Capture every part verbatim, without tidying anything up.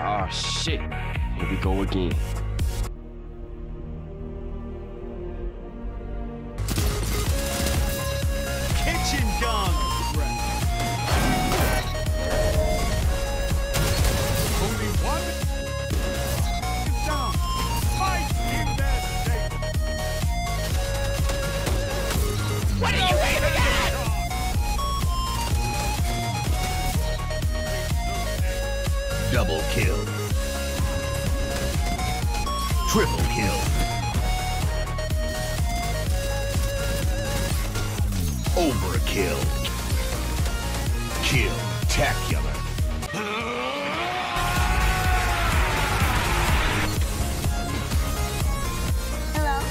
Ah, shit. Here we go again. Kitchen gun! Only one is down. Fight in their state. What are you aiming at? Double kill. Triple kill. Overkill. Kill-tacular. Hello?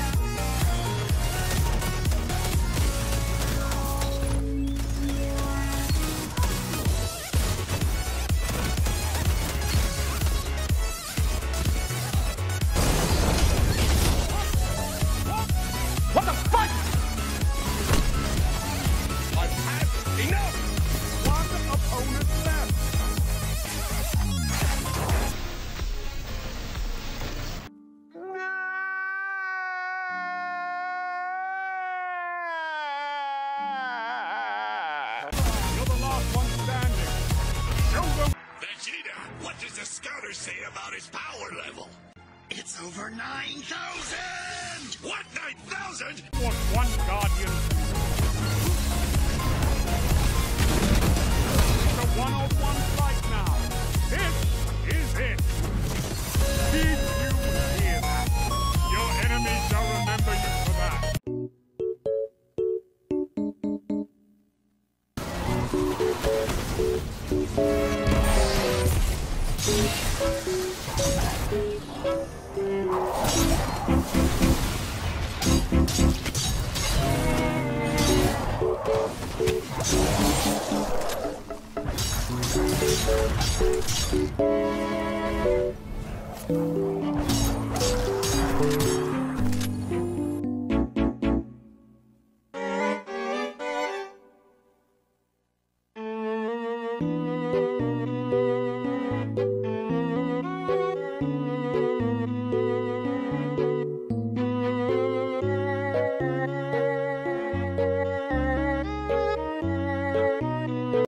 What the fuck? I've had enough! One opponent left. You're the last one standing. Show them. Vegeta, what does the scouter say about his power level? It's over nine thousand! What, nine thousand? Want one guardian. It's a one-on-one fight now. This is it. Did you hear that? Your enemies shall remember you for that. Thank you.